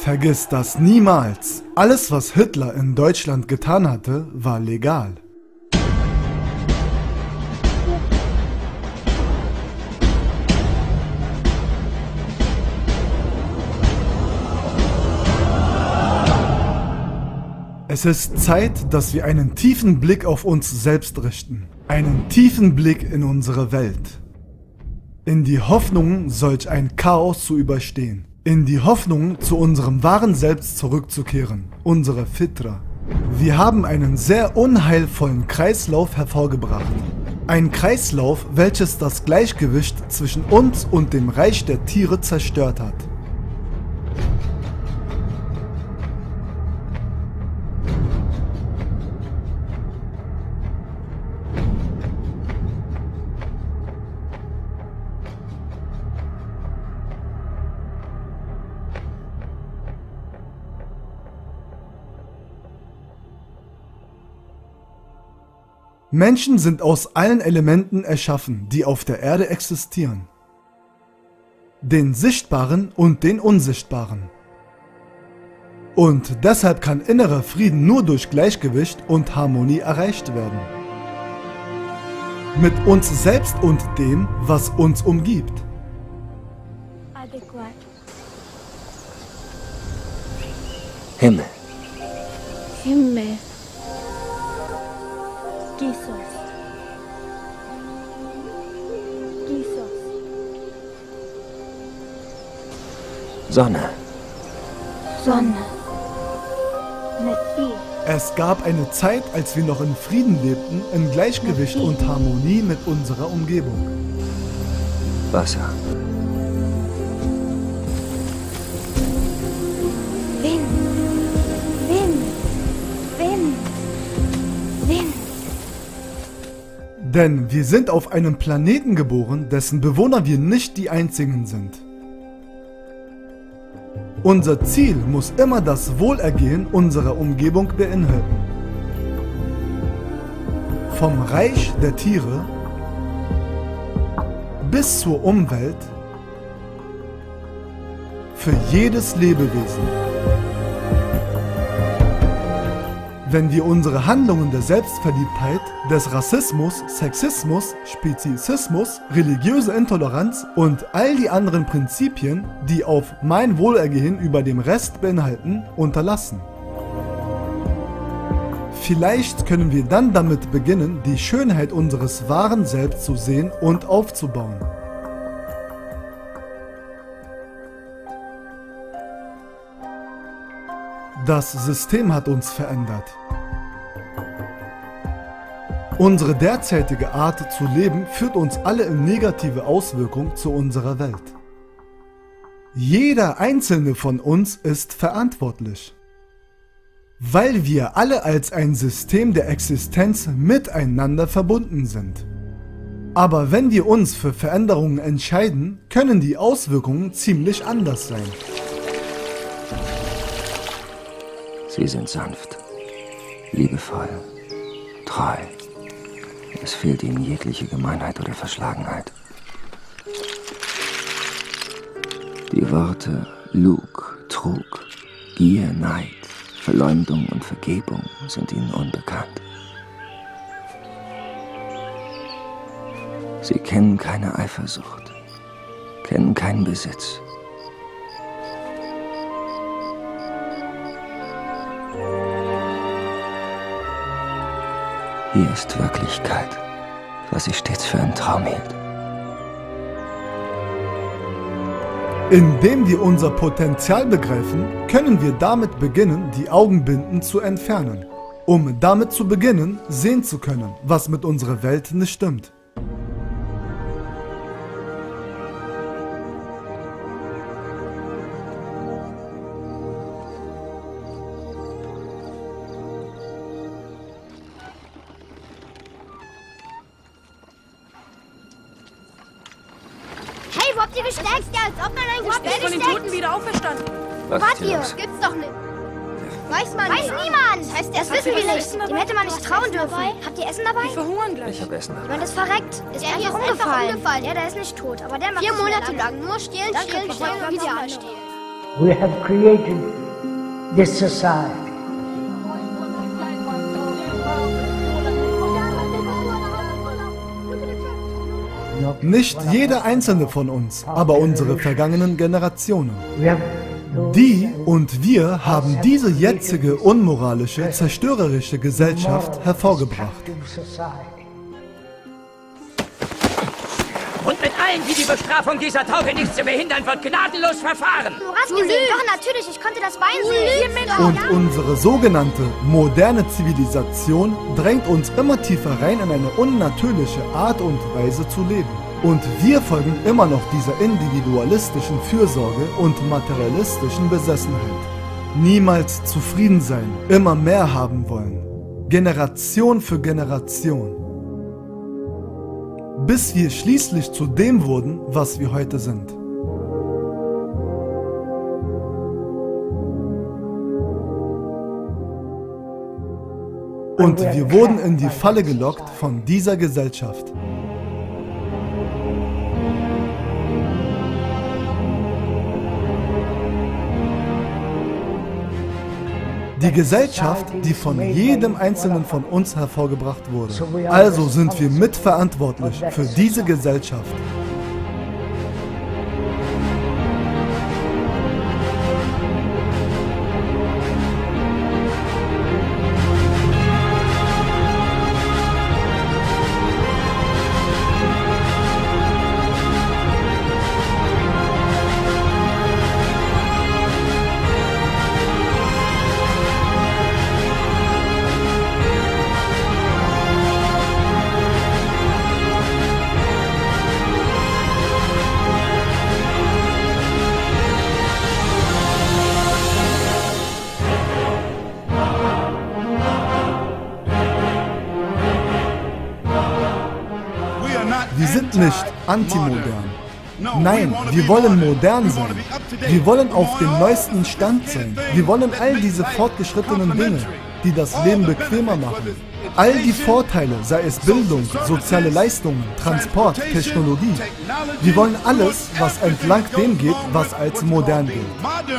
Vergiss das niemals. Alles, was Hitler in Deutschland getan hatte, war legal. Es ist Zeit, dass wir einen tiefen Blick auf uns selbst richten. Einen tiefen Blick in unsere Welt. In die Hoffnung, solch ein Chaos zu überstehen. In die Hoffnung, zu unserem wahren Selbst zurückzukehren. Unsere Fitra. Wir haben einen sehr unheilvollen Kreislauf hervorgebracht. Ein Kreislauf, welches das Gleichgewicht zwischen uns und dem Reich der Tiere zerstört hat. Menschen sind aus allen Elementen erschaffen, die auf der Erde existieren. Den Sichtbaren und den Unsichtbaren. Und deshalb kann innerer Frieden nur durch Gleichgewicht und Harmonie erreicht werden. Mit uns selbst und dem, was uns umgibt. Adäquat. Himmel. Himmel. Gisos. Gisos. Sonne. Sonne. Mit I. Es gab eine Zeit, als wir noch in Frieden lebten, in Gleichgewicht und Harmonie mit unserer Umgebung. Wasser. Wind. Wind. Wind. Wind. Denn wir sind auf einem Planeten geboren, dessen Bewohner wir nicht die einzigen sind. Unser Ziel muss immer das Wohlergehen unserer Umgebung beinhalten. Vom Reich der Tiere bis zur Umwelt für jedes Lebewesen. Wenn wir unsere Handlungen der Selbstverliebtheit, des Rassismus, Sexismus, Spezismus, religiöse Intoleranz und all die anderen Prinzipien, die auf mein Wohlergehen über dem Rest beinhalten, unterlassen. Vielleicht können wir dann damit beginnen, die Schönheit unseres wahren Selbst zu sehen und aufzubauen. Das System hat uns verändert. Unsere derzeitige Art zu leben führt uns alle in negative Auswirkungen zu unserer Welt. Jeder einzelne von uns ist verantwortlich. Weil wir alle als ein System der Existenz miteinander verbunden sind. Aber wenn wir uns für Veränderungen entscheiden, können die Auswirkungen ziemlich anders sein. Sie sind sanft, liebevoll, treu. Es fehlt ihnen jegliche Gemeinheit oder Verschlagenheit. Die Worte Lug, Trug, Gier, Neid, Verleumdung und Vergebung sind ihnen unbekannt. Sie kennen keine Eifersucht, kennen keinen Besitz. Hier ist Wirklichkeit, was ich stets für einen Traum hielt. Indem wir unser Potenzial begreifen, können wir damit beginnen, die Augenbinden zu entfernen, um damit zu beginnen, sehen zu können, was mit unserer Welt nicht stimmt. Wo habt ihr gesteckt? Ja, als ob man ein Gestell Von den Toten wieder auferstanden. Was Wart ist hier ihr? los? Gibt's doch nicht. Weiß man nicht. Weiß niemand. Das wissen wir nicht. Dem hätte man nicht trauen dürfen. Habt ihr Essen dabei? Wir verhungern gleich. Ich hab Essen. Jemand ist verreckt. Ist Der hier einfach ist einfach umgefallen. umgefallen. Ja, der ist nicht tot, aber der macht 4 nicht mehr Monate lange. lang nur stehlen, Danke, stehlen, Papa. stehlen und wieder Nochmal anstehen. We have created this society. Nicht jeder einzelne von uns, aber unsere vergangenen Generationen. Die und wir haben diese jetzige unmoralische, zerstörerische Gesellschaft hervorgebracht. Und mit allen, die die Bestrafung dieser Taube nicht zu behindern, wird gnadenlos verfahren. Du hast gesehen. Doch, natürlich, ich konnte das Bein sehen. Und unsere sogenannte moderne Zivilisation drängt uns immer tiefer rein in eine unnatürliche Art und Weise zu leben. Und wir folgen immer noch dieser individualistischen Fürsorge und materialistischen Besessenheit. Niemals zufrieden sein, immer mehr haben wollen. Generation für Generation. Bis wir schließlich zu dem wurden, was wir heute sind. Und wir wurden in die Falle gelockt von dieser Gesellschaft. Die Gesellschaft, die von jedem Einzelnen von uns hervorgebracht wurde. Also sind wir mitverantwortlich für diese Gesellschaft. Wir sind nicht antimodern. Nein, wir wollen modern sein. Wir wollen auf dem neuesten Stand sein. Wir wollen all diese fortgeschrittenen Dinge, die das Leben bequemer machen. All die Vorteile, sei es Bildung, soziale Leistungen, Transport, Technologie. Wir wollen alles, was entlang dem geht, was als modern gilt.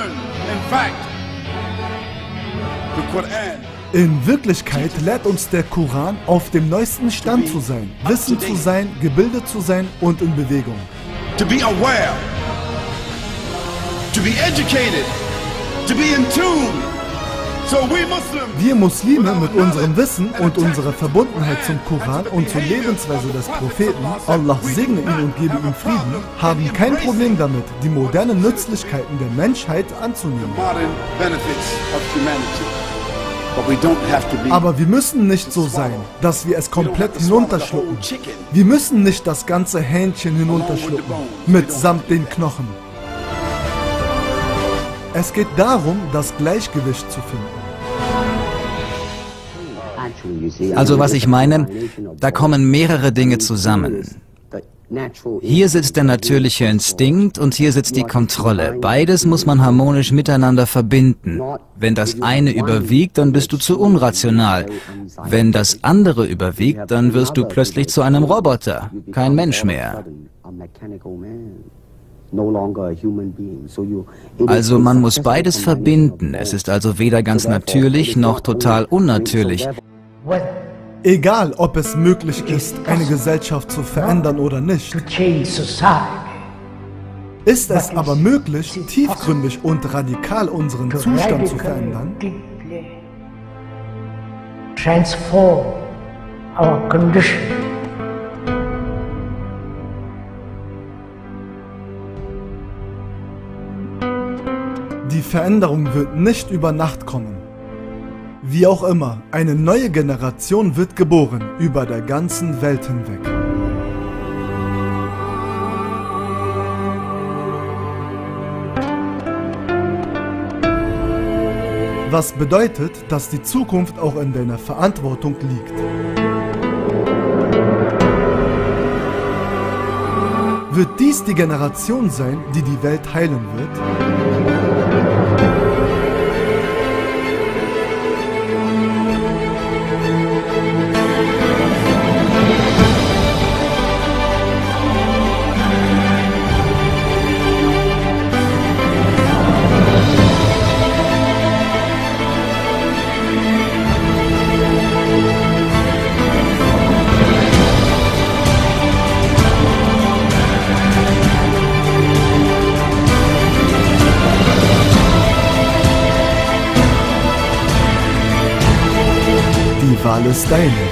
In Wirklichkeit lehrt uns der Koran, auf dem neuesten Stand zu sein, wissend zu sein, gebildet zu sein und in Bewegung. To be aware, to be educated, to be in tune. So we Muslims, wir Muslime mit unserem Wissen und unserer Verbundenheit zum Koran und zur Lebensweise des Propheten, Allah segne ihn und gebe ihm Frieden, haben kein Problem damit, die modernen Nützlichkeiten der Menschheit anzunehmen. Aber wir müssen nicht so sein, dass wir es komplett hinunterschlucken. Wir müssen nicht das ganze Hähnchen hinunterschlucken, mitsamt den Knochen. Es geht darum, das Gleichgewicht zu finden. Also was ich meine, da kommen mehrere Dinge zusammen. Hier sitzt der natürliche Instinkt und hier sitzt die Kontrolle. Beides muss man harmonisch miteinander verbinden. Wenn das eine überwiegt, dann bist du zu unrational. Wenn das andere überwiegt, dann wirst du plötzlich zu einem Roboter, kein Mensch mehr. Also man muss beides verbinden. Es ist also weder ganz natürlich noch total unnatürlich. Egal, ob es möglich ist, eine Gesellschaft zu verändern oder nicht. Ist es aber möglich, tiefgründig und radikal unseren Zustand zu verändern? Transform our condition. Die Veränderung wird nicht über Nacht kommen. Wie auch immer, eine neue Generation wird geboren, über der ganzen Welt hinweg. Was bedeutet, dass die Zukunft auch in deiner Verantwortung liegt. Wird dies die Generation sein, die die Welt heilen wird? alles deine.